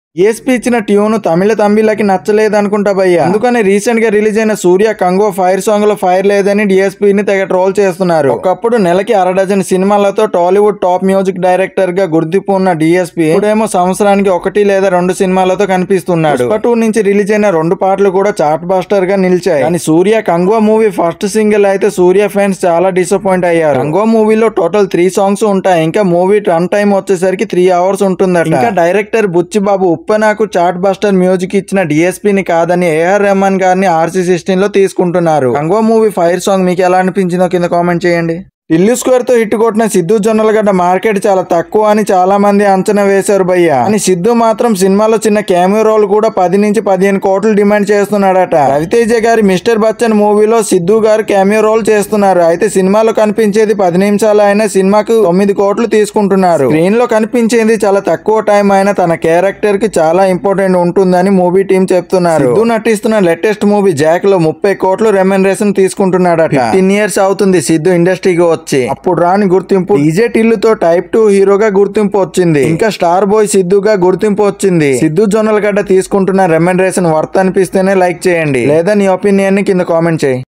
DSP ఇచ్చిన tune తమిళ తంబిలకి నచ్చలేదనుకుంటా భయ్య. అందుకని రీసెంట్ గా రిలీజ్ అయిన సూర్య కంగో ఫైర్ సాంగ్ లో ఫైర్ లేదని డిఎస్పీని తెగ ట్రోల్ చేస్తున్నారు. ఒకప్పుడు నెలకి 6 సినిమాలతో టాలీవుడ్ టాప్ మ్యూజిక్ డైరెక్టర్ గా గుర్తింపు ఉన్న డిఎస్పీ ఇప్పుడేమో సంవత్సరానికి 1 లేదా 2 సినిమాలతో కనిపిస్తున్నాడు. పుష్ప 2 నుంచి రిలీజ్ అయిన 2 పాటలు కూడా చార్ట్ బస్టర్ గా నిలిచాయి. కానీ Suriya Kanguva movie first single అయితే సూర్య ఫ్యాన్స్ చాలా డిసప్పాయింట్ అయ్యారు. కంగో మూవీలో టోటల్ 3 సాంగ్స్ ఉంటాయి. ఇంకా మూవీ రన్ టైం వచ్చేసరికి 3 hours ఉంటుందట. ఇంకా డైరెక్టర్ బుచ్చిబాబు ఉప్పనాకు చార్ట్ బస్టర్ మ్యూజిక్ ఇచ్చిన డిఎస్పీని కాదని ఏఆర్ రెహమాన్ గారిని RC16 లో తీసుకుంటున్నారు. కంగో మూవీ ఫైర్ సాంగ్ మీకు ఎలా అనిపించిందో కింద కామెంట్ చేయండి. ఢిల్లీ స్క్వేర్ తో హిట్ కొట్టిన సిద్ధు జొన్నలగడ్డ మార్కెట్ చాలా తక్కువ అని చాలా మంది అంచనా వేశారు భయ్య. అని సిద్ధు మాత్రం సినిమాలో చిన్న క్యామియో రోల్ కూడా 10 నుంచి 15 కోట్లు డిమాండ్ చేస్తున్నాడట. రవితేజ గారి మిస్టర్ బచ్చన్ మూవీలో సిద్ధు గారు క్యామియో రోల్ చేస్తున్నారు. అయితే సినిమాలో కనిపించేది 10 నిమిషాలు అయినా సినిమాకు 9 కోట్లు తీసుకుంటున్నారు. స్క్రీన్ లో కనిపించేది చాలా తక్కువ టైం అయినా తన క్యారెక్టర్ కి చాలా ఇంపార్టెంట్ ఉంటుందని మూవీ టీం చెప్తున్నారు. సిద్ధు నటిస్తున్న లేటెస్ట్ మూవీ జాక్ లో 30 కోట్లు రెమ్యునరేషన్ తీసుకుంటున్నాడట. 15 years అవుతుంది సిద్ధు ఇండస్ట్రీకి అప్పుడు రాని గుర్తింపు డీజే టిల్లుతో టైప్ 2 హీరోగా గుర్తింపు వచ్చింది. ఇంకా స్టార్ బాయ్ సిద్ధుగా గుర్తింపు వచ్చింది. సిద్ధు జొన్నలగడ్డ తీసుకుంటున్న రెమ్యునరేషన్ వర్త్ అనిపిస్తేనే లైక్ చేయండి, లేదా నీ ఒపీనియన్ ని కింద కామెంట్ చేయి.